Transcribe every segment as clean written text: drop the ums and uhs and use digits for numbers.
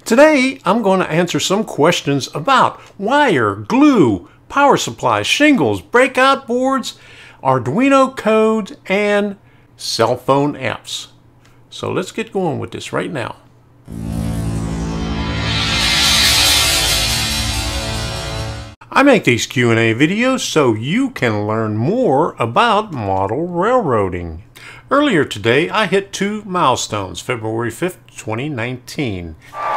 Today, I'm going to answer some questions about wire, glue, power supplies, shingles, breakout boards, Arduino code, and cell phone apps. So let's get going with this right now. I make these Q&A videos so you can learn more about model railroading. Earlier today, I hit 2 milestones, February 5th, 2019.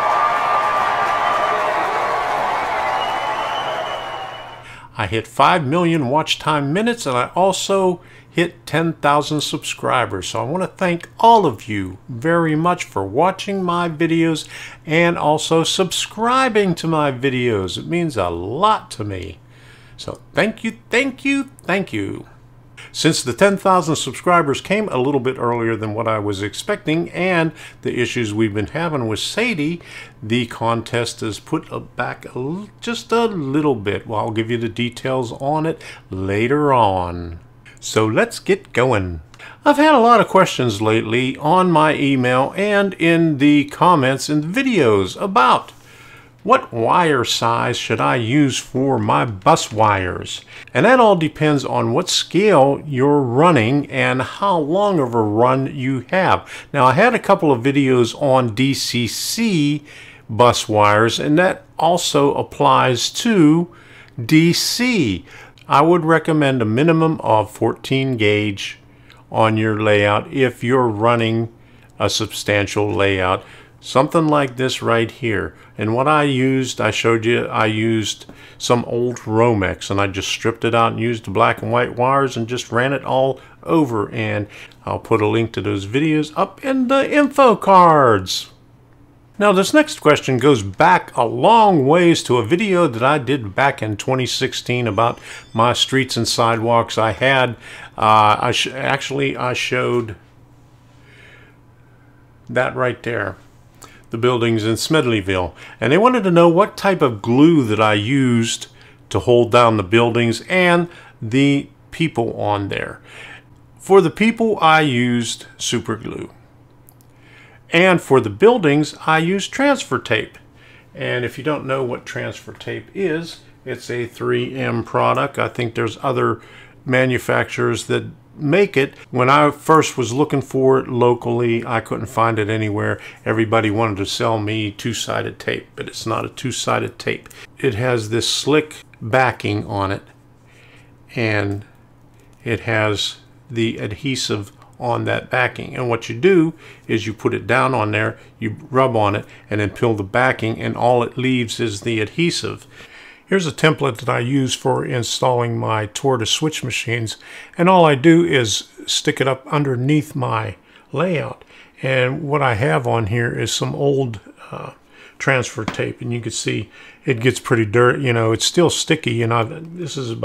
I hit 5 million watch time minutes, and I also hit 10,000 subscribers. So I want to thank all of you very much for watching my videos and also subscribing to my videos. It means a lot to me. So thank you, thank you, thank you. Since the 10,000 subscribers came a little bit earlier than what I was expecting, and the issues we've been having with Sadie, the contest is put back just a little bit. Well, I'll give you the details on it later on. So let's get going. I've had a lot of questions lately on my email and in the comments and videos about what wire size should I use for my bus wires? And that all depends on what scale you're running and how long of a run you have. Now, I had a couple of videos on DCC bus wires, and that also applies to DC. I would recommend a minimum of 14 gauge on your layout if you're running a substantial layout. Something like this right here. And what I used, I showed you, I used some old Romex, and I just stripped it out and used the black and white wires and just ran it all over. And I'll put a link to those videos up in the info cards. Now this next question goes back a long ways to a video that I did back in 2016 about my streets and sidewalks. I had, I showed that right there. The buildings in Smedleyville, and they wanted to know what type of glue that I used to hold down the buildings and the people on there. For the people, I used super glue, and for the buildings I used transfer tape. And if you don't know what transfer tape is, it's a 3M product. I think there's other manufacturers that make it. When I first was looking for it locally, I couldn't find it anywhere. Everybody wanted to sell me two-sided tape, but it's not a two-sided tape. It has this slick backing on it, and it has the adhesive on that backing. And what you do is you put it down on there, you rub on it, and then peel the backing, and all it leaves is the adhesive. Here's a template that I use for installing my tortoise switch machines, and all I do is stick it up underneath my layout. And what I have on here is some old transfer tape, and you can see it gets pretty dirty. You know, it's still sticky, and I've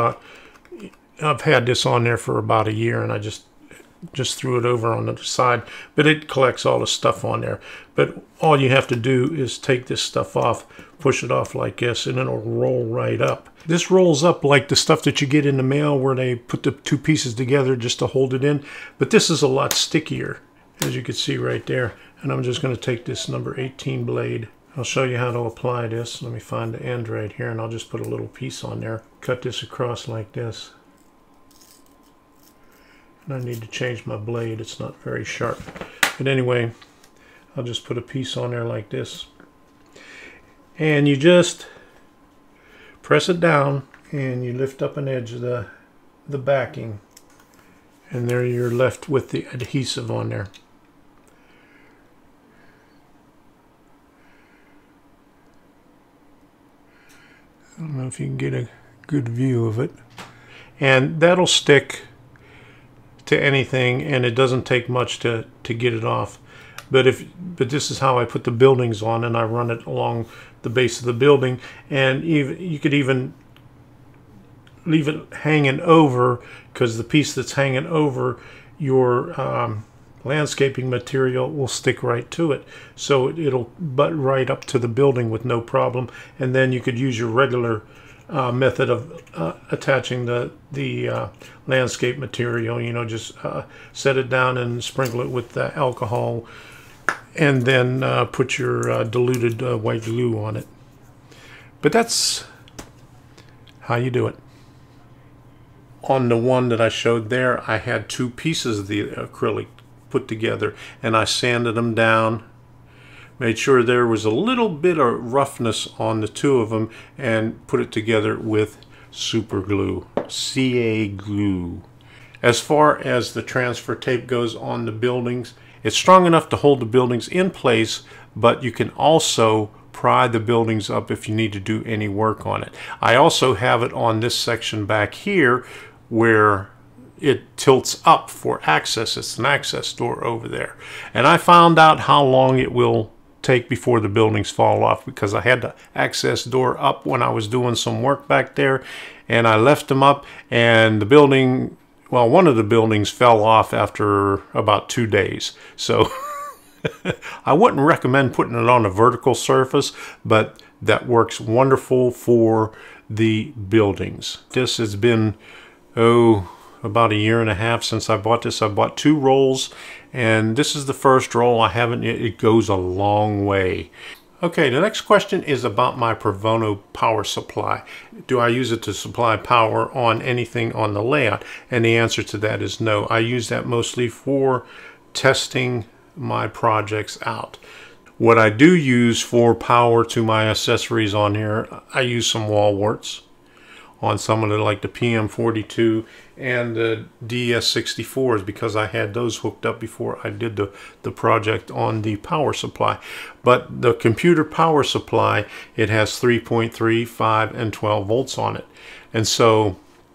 had this on there for about a year, and I just threw it over on the side, but it collects all the stuff on there. But all you have to do is take this stuff off, push it off like this, and it'll roll right up. This rolls up like the stuff that you get in the mail where they put the two pieces together just to hold it in, but this is a lot stickier, as you can see right there. And I'm just going to take this number 18 blade. I'll show you how to apply this. Let me find the end right here, and I'll just put a little piece on there. Cut this across like this. I need to change my blade, it's not very sharp. But anyway, I'll just put a piece on there like this. And you just press it down, and you lift up an edge of the backing. And there you're left with the adhesive on there. I don't know if you can get a good view of it. And that'll stick to anything, and it doesn't take much to get it off. But this is how I put the buildings on, and I run it along the base of the building. And you could even leave it hanging over, because the piece that's hanging over your landscaping material will stick right to it, so it'll butt right up to the building with no problem. And then you could use your regular method of attaching the landscape material. You know, just set it down and sprinkle it with alcohol and then put your diluted white glue on it. But that's how you do it. On the one that I showed there, I had 2 pieces of the acrylic put together, and I sanded them down, made sure there was a little bit of roughness on the 2 of them, and put it together with super glue, CA glue. As far as the transfer tape goes on the buildings, it's strong enough to hold the buildings in place, but you can also pry the buildings up if you need to do any work on it. I also have it on this section back here where it tilts up for access. It's an access door over there. And I found out how long it will take before the buildings fall off, because I had the access door up when I was doing some work back there, and I left them up, and the building, well, one of the buildings fell off after about 2 days. So I wouldn't recommend putting it on a vertical surface, but that works wonderful for the buildings. This has been, about 1.5 years since I bought this. I bought 2 rolls, and this is the first roll. I haven't, it goes a long way. Okay, the next question is about my Provono power supply. Do I use it to supply power on anything on the layout? And the answer to that is no. I use that mostly for testing my projects out. What I do use for power to my accessories on here, I use some wall warts on some of the, like the PM42 and the DS64s, because I had those hooked up before I did the project on the power supply. But the computer power supply, it has 3.3, 5, and 12 volts on it. And so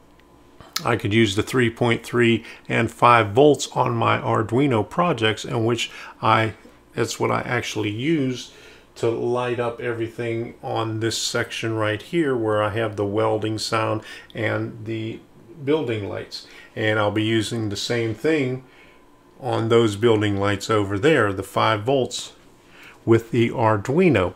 I could use the 3.3 and 5 volts on my Arduino projects, in which that's what I actually use to light up everything on this section right here, where I have the welding sound and the building lights. And I'll be using the same thing on those building lights over there, the 5 volts with the Arduino.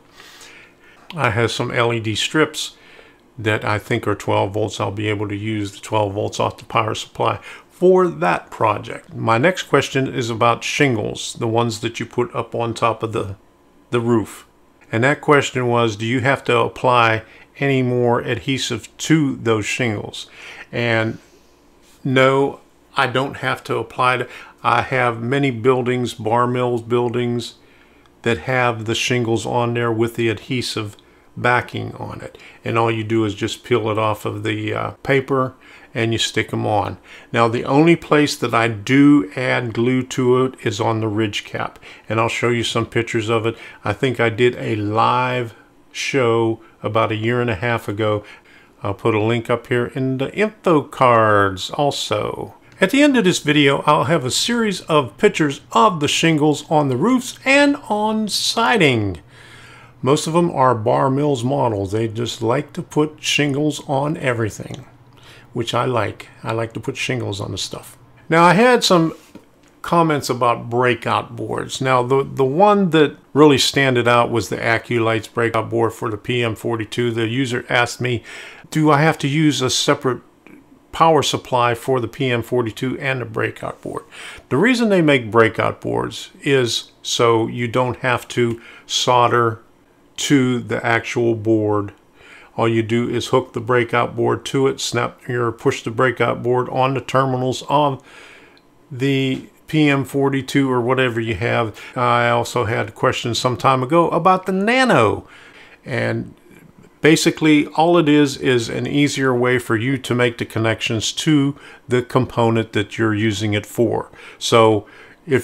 I have some LED strips that I think are 12 volts. I'll be able to use the 12 volts off the power supply for that project. My next question is about shingles, the ones that you put up on top of the roof. And that question was, do you have to apply any more adhesive to those shingles? And no, I don't have to apply it. I have many buildings, bar mills buildings, that have the shingles on there with the adhesive backing on it. And all you do is just peel it off of the paper and you stick them on. Now the only place that I do add glue to it is on the ridge cap, and I'll show you some pictures of it. I think I did a live show about 1.5 years ago. I'll put a link up here in the info cards also. At the end of this video, I'll have a series of pictures of the shingles on the roofs and on siding. Most of them are Bar Mills models. They just like to put shingles on everything, which I like. I like to put shingles on the stuff. Now, I had some comments about breakout boards. Now, the one that really standed out was the AccuLights breakout board for the PM42. The user asked me, do I have to use a separate power supply for the PM42 and the breakout board? The reason they make breakout boards is so you don't have to solder to the actual board. All you do is hook the breakout board to it, push the breakout board on the terminals of the PM42 or whatever you have. I also had questions some time ago about the Nano, and basically all it is an easier way for you to make the connections to the component that you're using it for. So if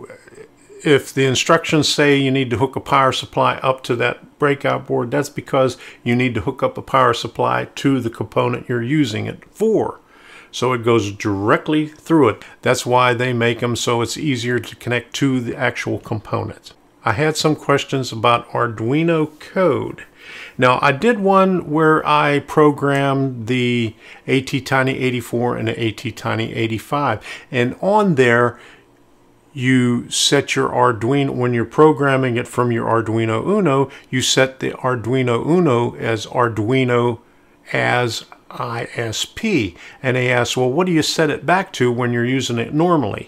the instructions say you need to hook a power supply up to that breakout board, that's because you need to hook up a power supply to the component you're using it for. So it goes directly through it. That's why they make them, so it's easier to connect to the actual component. I had some questions about Arduino code. Now, I did one where I programmed the ATtiny84 and the ATtiny85, and on there you set your Arduino, when you're programming it from your Arduino Uno, you set the Arduino Uno as Arduino as ISP. And they asked, well, what do you set it back to when you're using it normally?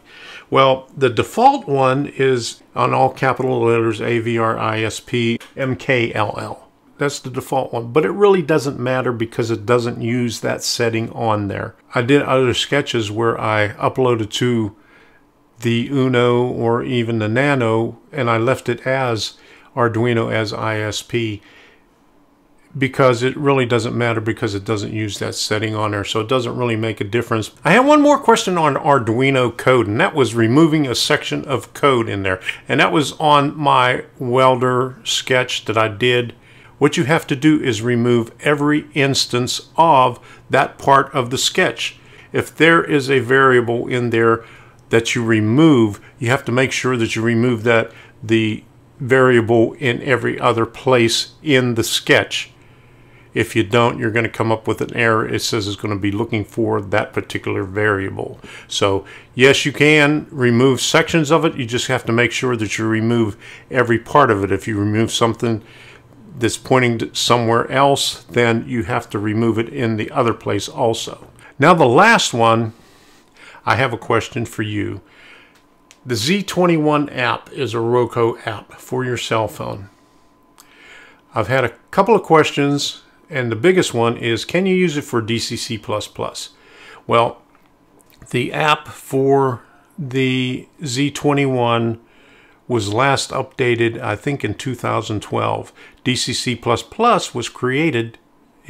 Well, the default one is on all capital letters AVRISP MKLL. That's the default one, but it really doesn't matter because it doesn't use that setting on there. I did other sketches where I uploaded to the Uno or even the Nano, and I left it as Arduino as ISP because it really doesn't matter because it doesn't use that setting on there, so it doesn't really make a difference. I have one more question on Arduino code, and that was removing a section of code in there, and that was on my welder sketch that I did. What you have to do is remove every instance of that part of the sketch. If there is a variable in there that you remove, you have to make sure that you remove the variable in every other place in the sketch. If you don't, you're going to come up with an error. It says it's going to be looking for that particular variable. So yes, you can remove sections of it. You just have to make sure that you remove every part of it. If you remove something that's pointing to somewhere else, then you have to remove it in the other place also. Now the last one, I have a question for you. The Z21 app is a Roku app for your cell phone. I've had a couple of questions, and the biggest one is, can you use it for DCC++? Well, the app for the Z21 was last updated, I think, in 2012. DCC++ was created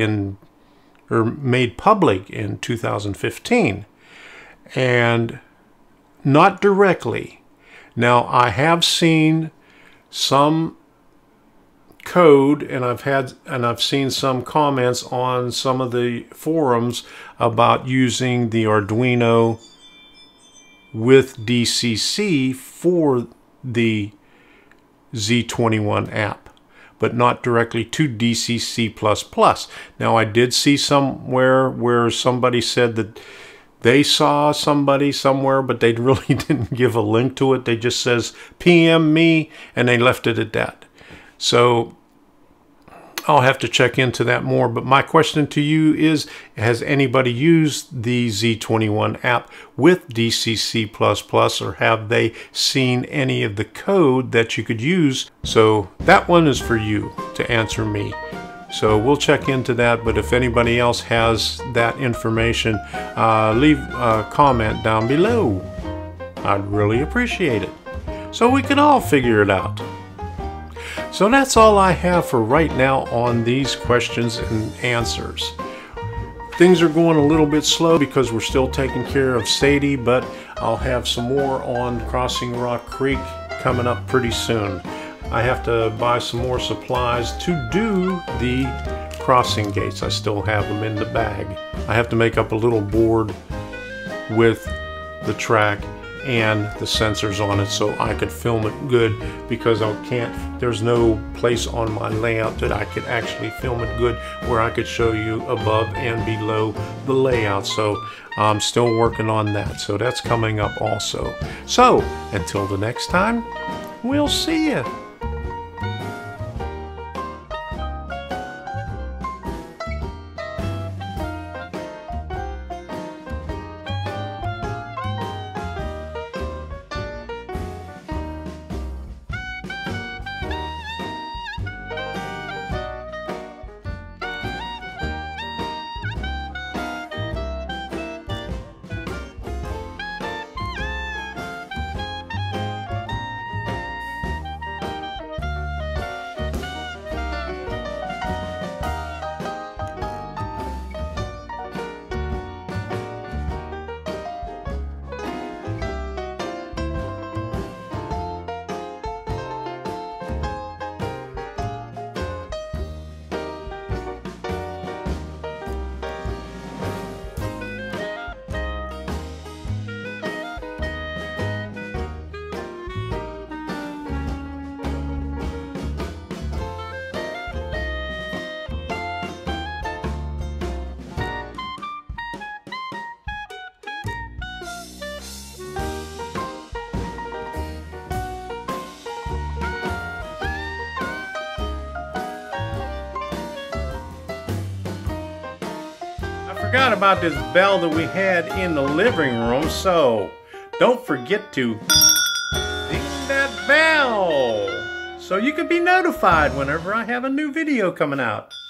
or made public in 2015. And not directly. Now, I have seen some code, and I've seen some comments on some of the forums about using the Arduino with DCC for the Z21 app, but not directly to DCC++. Now, I did see somewhere where somebody said that they saw somebody somewhere, but they really didn't give a link to it. They just says, PM me, and they left it at that. So I'll have to check into that more. But my question to you is, has anybody used the Z21 app with DCC++, or have they seen any of the code that you could use? So that one is for you to answer me. So we'll check into that, but if anybody else has that information, leave a comment down below. I'd really appreciate it, so we can all figure it out. So that's all I have for right now on these questions and answers. Things are going a little bit slow because we're still taking care of Sadie, but I'll have some more on Crossing Rock Creek coming up pretty soon. I have to buy some more supplies to do the crossing gates. I still have them in the bag. I have to make up a little board with the track and the sensors on it so I could film it good, because there's no place on my layout that I could actually film it good where I could show you above and below the layout. So I'm still working on that. So that's coming up also. So until the next time, we'll see you. Forgot about this bell that we had in the living room, so don't forget to ding that bell so you can be notified whenever I have a new video coming out.